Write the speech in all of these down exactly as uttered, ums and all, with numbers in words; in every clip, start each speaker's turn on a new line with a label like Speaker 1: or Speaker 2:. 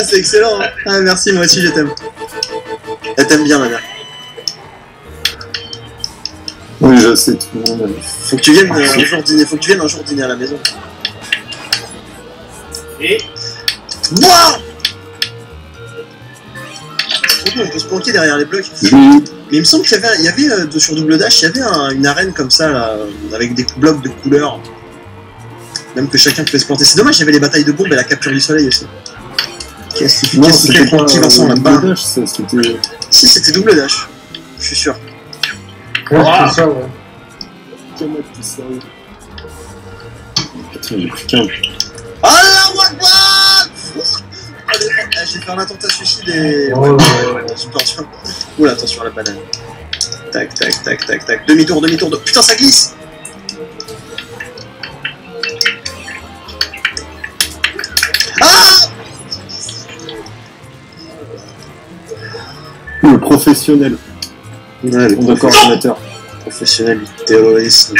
Speaker 1: c'est excellent. Hein. Ah, merci, moi aussi je t'aime. Elle t'aime bien, ma mère.
Speaker 2: Oui, je sais, tout le monde.
Speaker 1: Faut que tu viennes euh, un jour dîner, faut que tu viennes un jour dîner à la maison.
Speaker 3: Et
Speaker 1: Wouah! On peut se planquer derrière les blocs.
Speaker 2: Je...
Speaker 1: Mais il me semble qu'il y avait, il y avait euh, sur Double Dash, il y avait un, une arène comme ça, là, avec des blocs de couleurs. Même que chacun pouvait se planter. C'est dommage, il y avait les batailles de bombes et la capture du soleil aussi. Qu'est-ce qu'il
Speaker 2: Non,
Speaker 1: qu fait Francky Vincent là-bas?
Speaker 2: C'était...
Speaker 1: Si, c'était Double Dash. Je suis sûr.
Speaker 4: Ouais,
Speaker 3: Ah.
Speaker 4: c'est ça, ouais.
Speaker 2: Putain, plus sérieux. Putain, j'ai plus qu'un.
Speaker 1: Allahu Akbar! Allez, ah, j'ai fait un attentat suicide et...
Speaker 4: Oh,
Speaker 1: Ouais,
Speaker 4: ouais,
Speaker 1: ouais, ouais, super, super. Oula, attention à la banane. Tac, tac, tac, tac, tac. Demi-tour, demi-tour. De... Putain, ça glisse! Ah!
Speaker 2: Le professionnel.
Speaker 1: Ouais, le
Speaker 2: On est coordinateur.
Speaker 1: professionnel du terrorisme.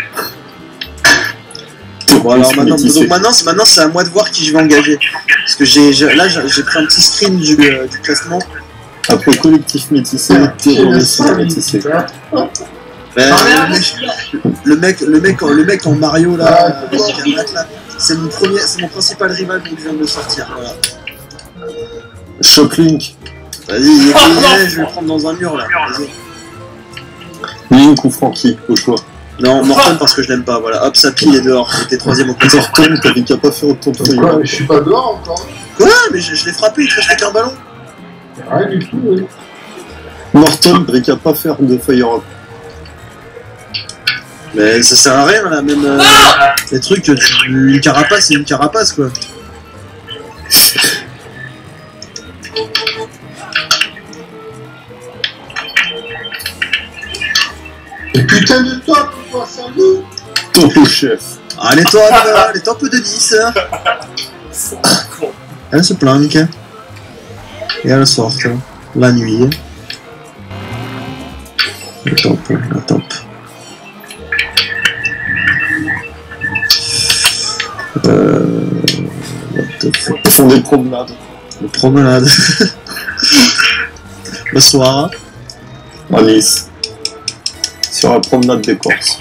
Speaker 1: Bon alors maintenant, donc maintenant, c'est maintenant c'est à moi de voir qui je vais engager. Parce que j'ai là j'ai pris un petit screen du, euh, du classement.
Speaker 2: Après collectif métissé, terrorisme métissé.
Speaker 1: Ben, le, mec, le mec, le mec, le mec en Mario là, là c'est mon premier, c'est mon principal rival donc je viens de le sortir. Voilà.
Speaker 2: Shocklink.
Speaker 1: Vas-y, il est plié, je vais le prendre dans un mur là. Vas-y.
Speaker 2: Link ou Francky, au choix.
Speaker 1: Non, Morton parce que je l'aime pas, voilà. Hop, Sapi il est dehors, il était troisième au classement.
Speaker 2: Morton, t'avais qu'à pas faire autant de feuilles.
Speaker 4: Quoi, mais je suis pas dehors encore.
Speaker 1: Quoi? Mais je, je l'ai frappé, il te restait qu'un ballon.
Speaker 4: Rien du tout, oui.
Speaker 2: Morton, t'avais qu'à pas faire de fire up.
Speaker 1: Mais ça sert à rien là, même euh, les trucs, tu, une carapace c'est une carapace quoi.
Speaker 4: Et putain de toi, toi, salut.
Speaker 2: Ton chef.
Speaker 1: Allez top, euh, allez top de dix. Elle se planque. Et elle sort hein, la nuit. Le top, le top. Euh... What the fuck.
Speaker 2: Ils font des promenades.
Speaker 1: Le promenade. Bonsoir.
Speaker 2: À Nice. Sur la promenade des Corses.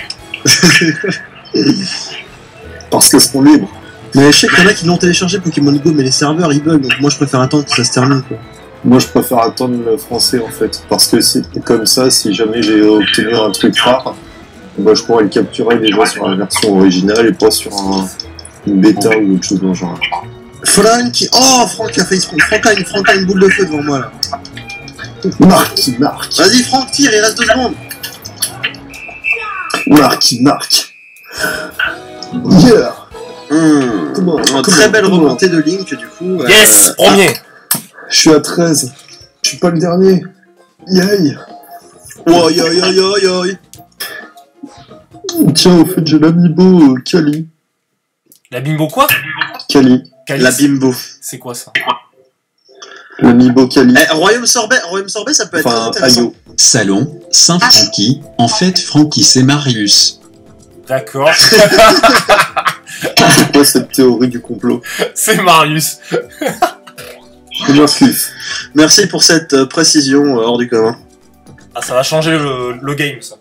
Speaker 2: Parce qu'elles seront libres.
Speaker 1: Mais je sais qu'il y en a qui l'ont téléchargé Pokémon Go, mais les serveurs ils bug, donc moi je préfère attendre que ça se termine quoi.
Speaker 2: Moi je préfère attendre le français en fait. Parce que c'est comme ça, si jamais j'ai obtenu un truc rare, bah, je pourrais le capturer déjà sur la version originale et pas sur un, une bêta ou autre chose dans le genre.
Speaker 1: Franck, oh Franck a failli se prendre. Franck a une, Franck a une boule de feu devant moi là.
Speaker 2: Marc qui marque.
Speaker 1: Vas-y Franck, tire, il reste deux secondes.
Speaker 2: Marc qui marque. Yeah.
Speaker 1: Mmh.
Speaker 2: Comment,
Speaker 1: Une
Speaker 2: comment,
Speaker 1: très belle
Speaker 2: comment.
Speaker 1: remontée de Link du coup.
Speaker 3: yes,
Speaker 1: euh,
Speaker 3: premier.
Speaker 2: Je suis à treize. Je suis pas le dernier. Yay.
Speaker 1: Oi oi oi oi oi.
Speaker 2: Tiens, au fait, j'ai l'amiibo euh, Kali.
Speaker 3: La bimbo quoi?
Speaker 2: Kali.
Speaker 3: Calice.
Speaker 1: La bimbo.
Speaker 3: C'est quoi ça?
Speaker 2: L'amiibo Kali.
Speaker 1: Eh, Royaume Sorbet, Royaume Sorbet ça peut être
Speaker 2: Enfin,
Speaker 1: très intéressant.
Speaker 2: Ayo.
Speaker 5: Salon, Saint-Francky. En fait, Francky, c'est Marius.
Speaker 3: D'accord.
Speaker 2: C'est quoi cette théorie du complot?
Speaker 3: C'est Marius.
Speaker 2: C'est bien kiff.
Speaker 1: Merci pour cette euh, précision euh, hors du commun.
Speaker 3: Ah, ça va changer le, le game ça.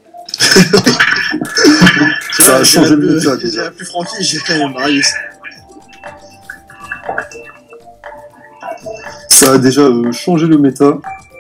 Speaker 2: Ça a changé le méta
Speaker 1: Je
Speaker 2: déjà.
Speaker 1: dirais plus Francky, j'irais Marius.
Speaker 2: Ça a déjà euh, changé le méta.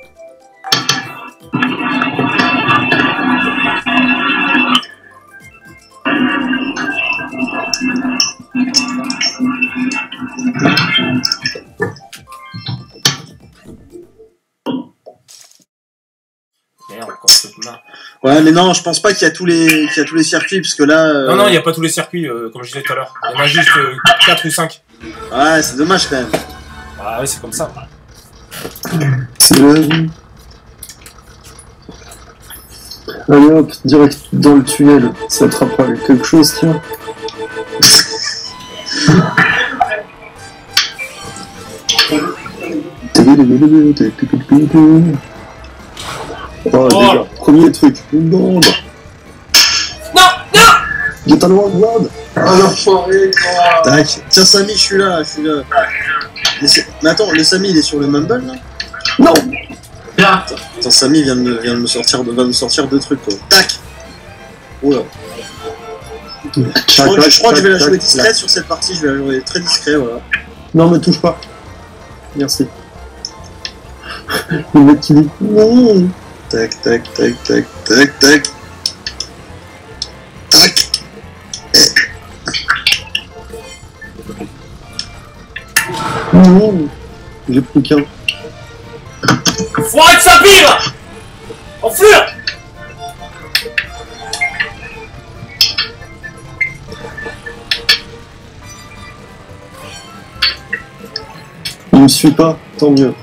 Speaker 3: Merde, encore ce truc-là.
Speaker 1: Ouais, mais non, je pense pas qu'il y a tous les, qu'il y a tous les circuits, parce que là. euh,
Speaker 3: Non, non, il n'y a pas tous les circuits, euh, comme je disais tout à l'heure. Il y en a juste euh, quatre ou cinq.
Speaker 1: Ouais, c'est dommage quand même.
Speaker 3: Ah ouais, c'est comme ça.
Speaker 2: C'est la vie. Allez hop, direct dans le tunnel. Ça te rappelle quelque chose, tiens. Oh, déjà, premier truc, une bombe.
Speaker 3: Non, non.
Speaker 2: Get a one, one.
Speaker 4: Ah, l'enfoiré, quoi.
Speaker 1: Tac. Tiens, Samy, je suis là, je suis là. Mais, mais attends, le Samy il est sur le Mumble là?
Speaker 2: Non.
Speaker 4: Là.
Speaker 1: Attends, Samy vient de me, vient de me sortir de, va me sortir deux trucs quoi. Tac. Oh là. Je crois, que, je crois que je vais la jouer discrète sur cette partie, je vais la jouer très discret, voilà.
Speaker 2: Non, me touche pas. Merci. Le mec qui dit non.
Speaker 1: Tac, tac, tac, tac, tac, tac. Tac.
Speaker 2: Non. J'ai plus qu'un.
Speaker 3: Faut arrêter sa bille. Enflure.
Speaker 2: Il me suit pas, tant mieux.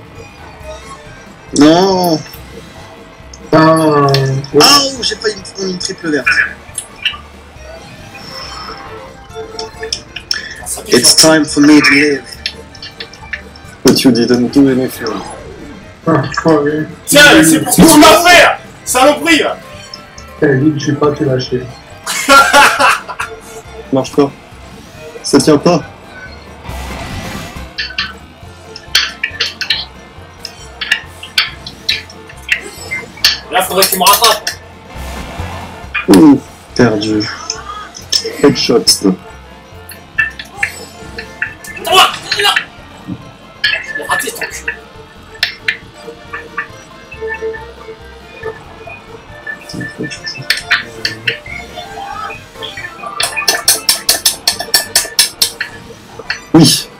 Speaker 1: Non.
Speaker 4: Euh, ouais.
Speaker 1: Ah, oh, j'ai failli me prendre une triple verte. It's time for me to live.
Speaker 2: But you didn't do anything.
Speaker 4: Ah, ouais.
Speaker 3: Tiens, c'est pour ce que tu m'as fait. Saloperie.
Speaker 4: T'as dit que je suis pas te lâcher.
Speaker 2: Marche pas. Ça tient pas.
Speaker 3: Là, faudrait qu'il me rattrape.
Speaker 2: Ouh, perdu. Headshot.
Speaker 3: Oh, là. Je l'ai raté, ton cul.
Speaker 2: Oui.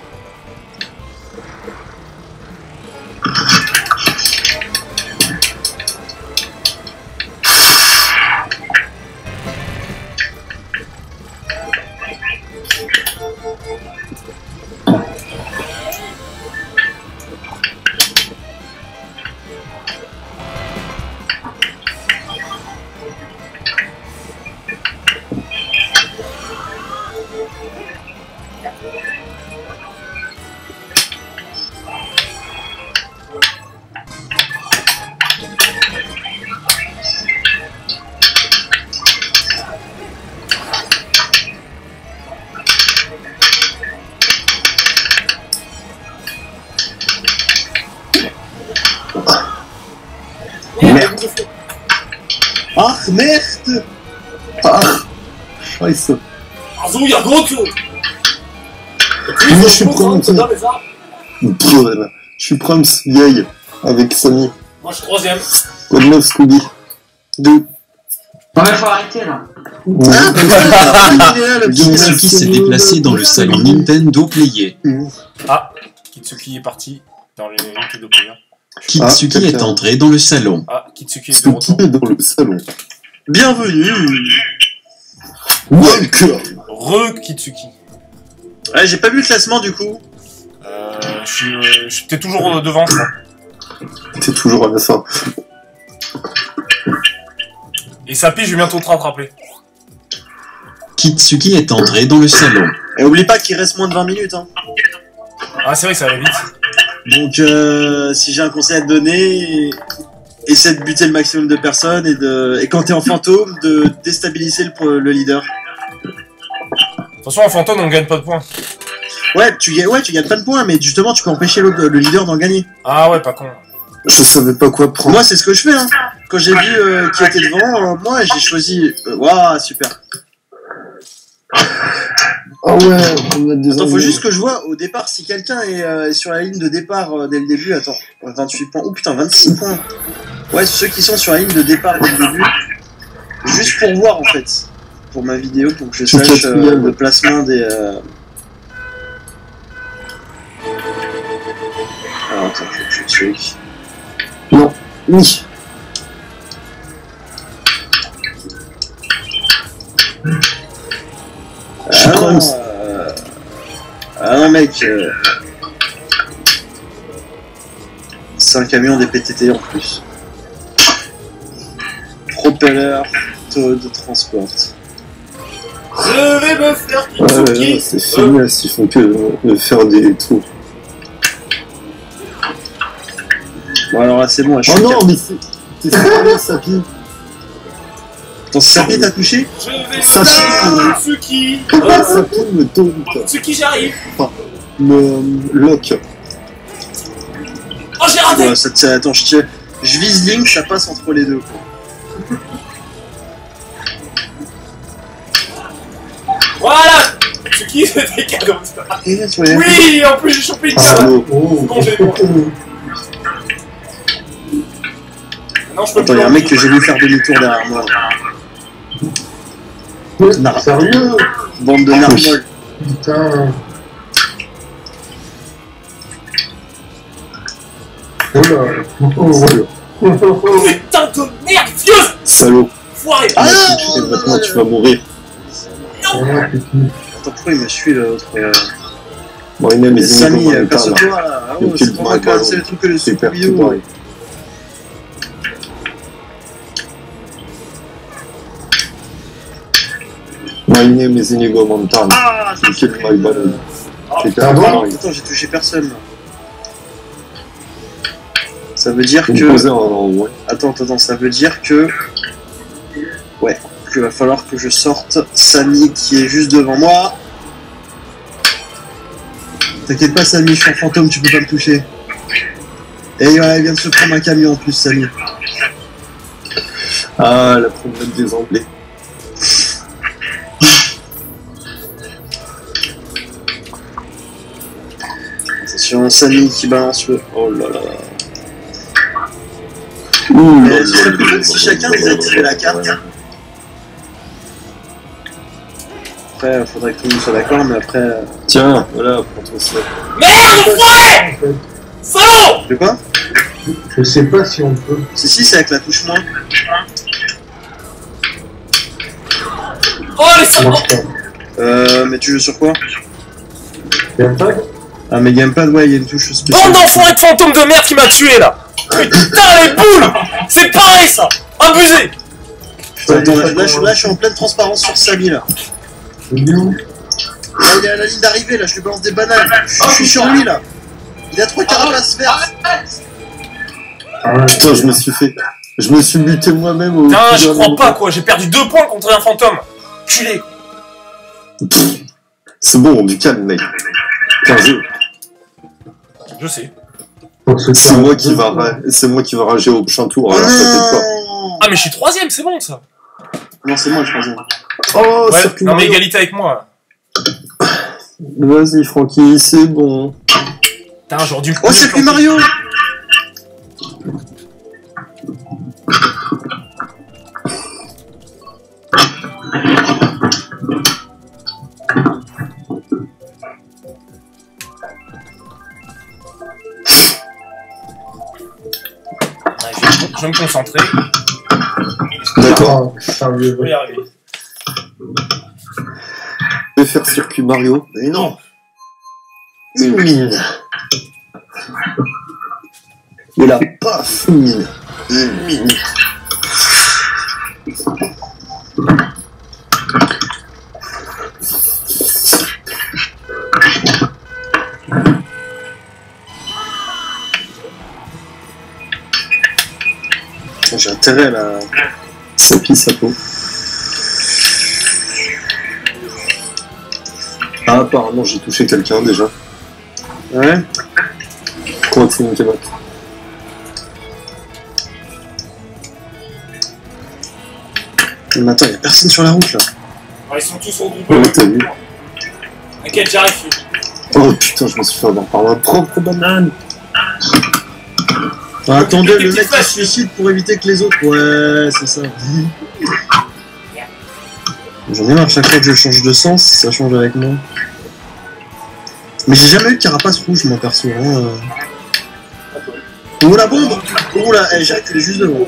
Speaker 1: Ah, merde.
Speaker 2: Ah. Scheiße.
Speaker 3: Also, ja gut.
Speaker 2: Moi, je suis Proms. Je suis Proms, vieille, avec Samy.
Speaker 3: Moi, je suis troisième.
Speaker 2: Quoi de neuf, Scooby? Deux.
Speaker 4: Non mais faut arrêter là.
Speaker 5: Kitsuki s'est déplacé dans le salon Nintendo Player.
Speaker 3: Ah, Kitsuki est parti dans les Nintendo Player.
Speaker 5: Kitsuki
Speaker 2: Ah,
Speaker 5: est entré dans le salon.
Speaker 3: Ah, Kitsuki est de
Speaker 2: Scooby
Speaker 3: retour.
Speaker 2: est dans le salon.
Speaker 1: Bienvenue.
Speaker 2: Welcome.
Speaker 3: Re Kitsuki.
Speaker 1: Ouais, j'ai pas vu le classement du coup.
Speaker 3: Euh, je suis, euh, je suis peut-être toujours euh, devant, je crois.
Speaker 2: T'es toujours à la fin.
Speaker 3: Et Sapi, je vais bientôt te rattraper.
Speaker 5: Kitsuki est entré dans le salon.
Speaker 1: Et oublie pas qu'il reste moins de vingt minutes. Hein.
Speaker 3: Ah, c'est vrai que ça va vite.
Speaker 1: Donc, euh, si j'ai un conseil à te donner, essaie de buter le maximum de personnes et, de, et quand t'es en fantôme, de déstabiliser le, le leader.
Speaker 3: Attention, en fantôme, on gagne pas de points.
Speaker 1: Ouais, tu, ouais, tu gagnes pas de points, mais justement, tu peux empêcher le, le leader d'en gagner.
Speaker 3: Ah ouais, pas con.
Speaker 2: Je savais pas quoi prendre.
Speaker 1: Moi, c'est ce que je fais. Hein. Quand j'ai vu euh, qui était devant, euh, moi, j'ai choisi... Waouh, wow, super.
Speaker 2: Ah ouais, on a des
Speaker 1: Attends, faut
Speaker 2: ennuis.
Speaker 1: juste que je vois au départ si quelqu'un est euh, sur la ligne de départ euh, dès le début. Attends, vingt-huit points. Oh putain, vingt-six points. Ouais, ceux qui sont sur la ligne de départ dès le début. Juste pour voir en fait. Pour ma vidéo, pour que je
Speaker 2: Tout
Speaker 1: sache euh,
Speaker 2: quatrième.
Speaker 1: le placement des. Euh... Alors attends, je vais tuer.
Speaker 2: Non, oui. Je suis
Speaker 1: Ah,
Speaker 2: Proms.
Speaker 1: euh... ah non mec. Euh... C'est un camion des P T T en plus. Propeller, taux de transport.
Speaker 3: Je vais me faire
Speaker 2: Ouais, ouais,
Speaker 3: Kitsuki.
Speaker 2: ouais, c'est finesse, ils font que de faire des tours.
Speaker 1: Bon alors là c'est bon, je
Speaker 2: Oh
Speaker 1: suis
Speaker 2: non,
Speaker 1: calme.
Speaker 2: mais c'est. C'est ça, Sapi.
Speaker 1: Ton serpent t'a touché?
Speaker 3: Je vais
Speaker 2: Ça,
Speaker 3: me
Speaker 2: c'est-
Speaker 3: faire Kitsuki.
Speaker 2: Ah, Sapi me taunt.
Speaker 3: Kitsuki, j'arrive.
Speaker 2: Me lock.
Speaker 1: Oh, ça, ça, attends, je, tire... je vise Link, ça passe entre les deux.
Speaker 3: Voilà. C'est qui c'était cadeau ça?
Speaker 1: Ouais.
Speaker 3: Oui, en plus j'ai chopé une
Speaker 2: Ah,
Speaker 3: carte.
Speaker 2: oh.
Speaker 3: Bon, j'ai les points. Non, je peux
Speaker 1: Attends,
Speaker 3: plus.
Speaker 1: y'a un mec que j'ai vu faire demi-tour derrière moi. Nar-
Speaker 4: Sérieux?
Speaker 1: Bande de narmoles.
Speaker 4: Putain. Oh là. Oh là.
Speaker 3: Putain de merde, fieuse.
Speaker 2: Salaud.
Speaker 3: Foiré.
Speaker 1: Ah,
Speaker 2: Et maintenant tu vas mourir.
Speaker 1: Attends, pourquoi il me suit l'autre euh...
Speaker 2: Bon, il aime les
Speaker 1: Samy,
Speaker 2: ennemis
Speaker 1: euh,
Speaker 2: dans l'état, là.
Speaker 1: casse-toi là. Ah
Speaker 2: Le
Speaker 1: ouais,
Speaker 2: kill
Speaker 1: c'est
Speaker 2: de
Speaker 1: pas moi
Speaker 2: Marc
Speaker 1: qui a
Speaker 2: Ballon.
Speaker 1: c'est le truc que le
Speaker 2: C'est
Speaker 1: super
Speaker 2: hyper tout
Speaker 1: vidéo.
Speaker 2: pareil. Moi, il aime les Inigo Montana.
Speaker 1: Ah,
Speaker 2: Le kill de Marc Ballon. C'est
Speaker 4: Ah
Speaker 2: hyper
Speaker 4: bon
Speaker 2: pareil.
Speaker 1: Attends, j'ai touché personne là. Ça veut dire
Speaker 2: Il me
Speaker 1: que.
Speaker 2: posait un endroit.
Speaker 1: Attends, attends, attends, ça veut dire que. Ouais, qu'il va falloir que je sorte Samy qui est juste devant moi. T'inquiète pas, Samy, je suis un fantôme, tu peux pas me toucher. Et ouais, il vient de se prendre un camion en plus, Samy.
Speaker 2: Ah, la promenade des Anglais.
Speaker 1: Attention, Samy qui balance le. Oh là là.
Speaker 2: Ouh,
Speaker 1: Mais ce serait plus cool si chacun désactivait la carte. Après, faudrait que tout le monde soit d'accord, mais après. euh,
Speaker 2: Tiens, voilà, prends-toi ça.
Speaker 3: Merde, foiré. Salaud.
Speaker 1: De quoi?
Speaker 4: Je sais pas si on peut.
Speaker 1: Si, si, c'est avec la touche moins.
Speaker 3: Oh, les
Speaker 4: Ça
Speaker 3: salauds.
Speaker 4: marche pas.
Speaker 1: Euh, mais tu joues sur quoi?
Speaker 4: Y'a pas?
Speaker 1: Ah, mais Gamepad, ouais, il y a une touche spéciale.
Speaker 3: Bande d'enfoirés de fantômes de merde qui m'a tué là. Putain, les boules. C'est pareil ça. Abusé.
Speaker 1: Putain, attends, là, là, je, là, je suis en pleine transparence sur Samy là.
Speaker 4: C'est bien.
Speaker 1: Là, il est à la ligne d'arrivée, là, je lui balance des bananes. Je, je suis sur lui là. Il a trois carapaces vertes.
Speaker 4: Ah ouais.
Speaker 2: Putain, je me suis fait. Je me suis buté moi-même au.
Speaker 3: Putain, je
Speaker 2: dernier
Speaker 3: crois pas
Speaker 2: moment.
Speaker 3: quoi. J'ai perdu deux points contre un fantôme. Culé.
Speaker 2: Pff, c'est bon, du calme, mec. C'est un jeu.
Speaker 3: Je sais.
Speaker 4: Pour se
Speaker 2: C'est
Speaker 4: faire-
Speaker 2: moi qui va, ra- c'est moi qui va rager au prochain tour.
Speaker 1: Oh
Speaker 2: Alors, t'inquiète pas.
Speaker 1: non.
Speaker 3: Ah, mais je suis troisième, c'est bon ça.
Speaker 1: Non, c'est moi le troisième.
Speaker 2: Oh,
Speaker 3: Ouais,
Speaker 2: circuit
Speaker 3: non mais
Speaker 2: Mario.
Speaker 3: égalité avec moi.
Speaker 2: Vas-y, Francky, c'est bon.
Speaker 3: Putain, j'aurais dû me
Speaker 1: Oh, c'est plus Mario.
Speaker 3: Ouais, je, vais, je vais me concentrer.
Speaker 2: D'accord.
Speaker 4: Ah, sérieux.
Speaker 3: Je vais y arriver.
Speaker 2: Je vais faire circuit Mario.
Speaker 1: Mais non.
Speaker 2: Une mine. Et là, paf, une mine. Une mine.
Speaker 1: J'ai intérêt là.
Speaker 2: Ça pisse sa peau. Ah, apparemment, j'ai touché quelqu'un déjà.
Speaker 1: Ouais.
Speaker 2: Comment tu fais une camotte?
Speaker 1: Mais attends, y'a personne sur la route là.
Speaker 3: Ah, ils sont tous regroupés.
Speaker 2: Ouais, t'as vu.
Speaker 3: T'inquiète, j'arrive.
Speaker 2: Oh putain, je me suis fait avoir par ma propre banane.
Speaker 1: Ah, attendez,
Speaker 3: Des
Speaker 1: le
Speaker 3: petites
Speaker 1: mec qui se
Speaker 3: flèches.
Speaker 1: suicide pour éviter que les autres. Ouais, c'est ça. J'en ai marre, chaque fois que je change de sens, ça change avec moi. Mais j'ai jamais eu de carapace rouge, moi perso. Hein. euh. Oh la bombe! Oh là, eh, j'ai reculé juste devant.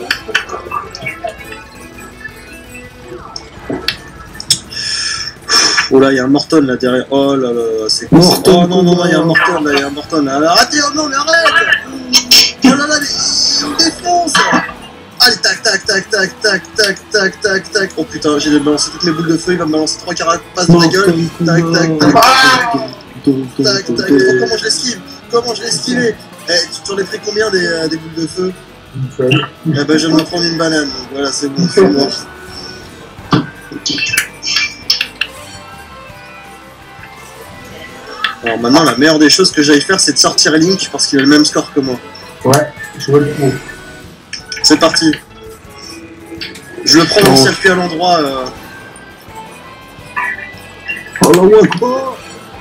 Speaker 1: Oh là, il y a un Morton là derrière. Oh là là, c'est quoi ça?
Speaker 2: Morton,
Speaker 1: Oh non, non, non, il y a un
Speaker 2: quoi.
Speaker 1: Morton là, il y a un Morton là. Arrêtez, oh non, mais arrête! Oh là là, mais il me défonce! Allez, tac, tac, tac, tac, tac, tac, tac, tac, tac. Oh putain, j'ai balancé toutes mes boules de feu, il va me balancer trois carapaces dans la gueule. Tac, tac, tac, tac, tac, tac. Oh, comment je l'esquive? Comment je l'ai esquivé? Eh, tu t'en es pris combien des, euh, des boules de feu? Eh ben, je viens de me prendre une banane, donc voilà, c'est bon, je suis mort. Alors maintenant, la meilleure des choses que j'aille faire, c'est de sortir Link parce qu'il a le même score que moi.
Speaker 4: Ouais, je vois le coup.
Speaker 1: C'est parti. Je le prends dans le circuit à l'endroit. Euh...
Speaker 2: Oh là, ouais, quoi?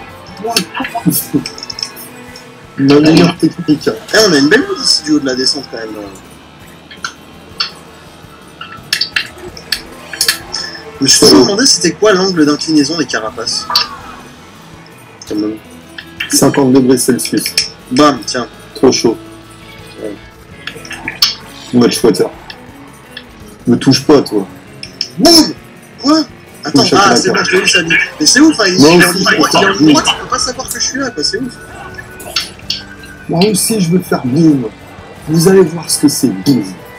Speaker 2: La meilleure technique.
Speaker 1: Eh, on a une belle vue ici du haut de la descente quand même. Je me suis toujours demandé c'était quoi l'angle d'inclinaison des carapaces. Quand même.
Speaker 2: cinquante degrés Celsius.
Speaker 1: Bam, tiens.
Speaker 2: Trop chaud.
Speaker 1: Ouais.
Speaker 2: Match water. Me touche pas, toi.
Speaker 1: Boum. Quoi? Attends,
Speaker 2: Touche
Speaker 1: ah
Speaker 2: à
Speaker 1: c'est
Speaker 2: la
Speaker 1: bon, je l'ai vu ça dit. Mais c'est ouf, hein, il,
Speaker 2: Moi
Speaker 1: il est en
Speaker 2: aussi,
Speaker 1: ligne
Speaker 2: je
Speaker 1: droite,
Speaker 2: peux
Speaker 1: il est en
Speaker 2: faire
Speaker 1: ligne droite, il peut pas savoir que je suis là, quoi, c'est ouf.
Speaker 2: Moi aussi, je veux faire boum. Vous allez voir ce que c'est, boum.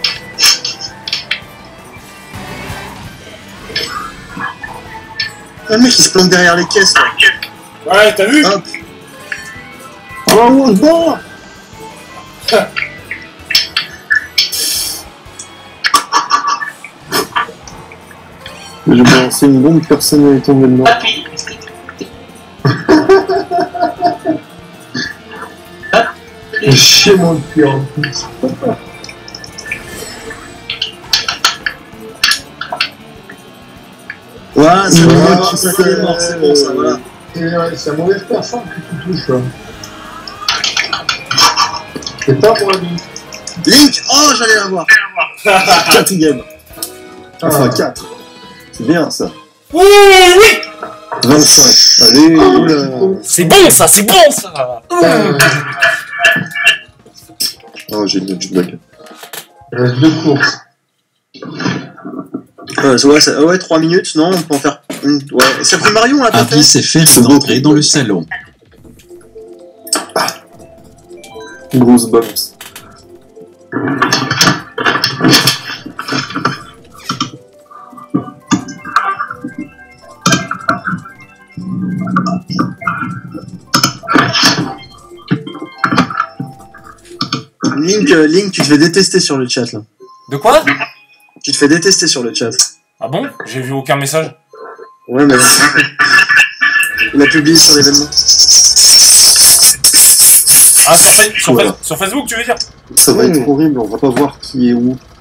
Speaker 1: Ah, le mec il se plante derrière les caisses là.
Speaker 3: Ouais, t'as vu?
Speaker 1: Hop.
Speaker 2: Oh, on se bat. Je vais balancer une bombe, personne n'est tombé dedans.
Speaker 4: Chez mon cul en plus.
Speaker 1: Voilà, c'est
Speaker 2: Ouais,
Speaker 1: bon, ça
Speaker 2: c'est-
Speaker 1: fait mort, c'est bon ça, voilà.
Speaker 4: C'est c'est la mauvaise personne que tu touches là. C'est pas pour lui.
Speaker 1: Link. Oh, j'allais l'avoir.
Speaker 2: Quatrième. Enfin, quatre. C'est bien, ça.
Speaker 3: Oui, oui.
Speaker 2: vingt-cinq. Allez, oula.
Speaker 3: C'est bon ça, c'est bon ça.
Speaker 2: Oh, j'ai une autre bug.
Speaker 4: Il reste deux courses.
Speaker 1: Euh, ouais, ça- ouais, trois minutes, non, on peut en faire une. Ouais, c'est pris Marion là, t'as fait?
Speaker 5: Avis et faire d'entrer dans le salon.
Speaker 2: Grosse bumps.
Speaker 1: Link, euh, Link, tu te fais détester sur le chat là.
Speaker 3: De quoi?
Speaker 1: Tu te fais détester sur le chat.
Speaker 3: Ah bon? J'ai vu aucun message.
Speaker 1: Ouais, mais. Il a publié sur l'événement.
Speaker 3: Ah, sur, Fa- sur,
Speaker 2: Voilà.
Speaker 3: Fa- sur Facebook, tu veux dire?
Speaker 2: Ça va
Speaker 1: Mmh.
Speaker 2: être horrible, on va pas voir qui est où.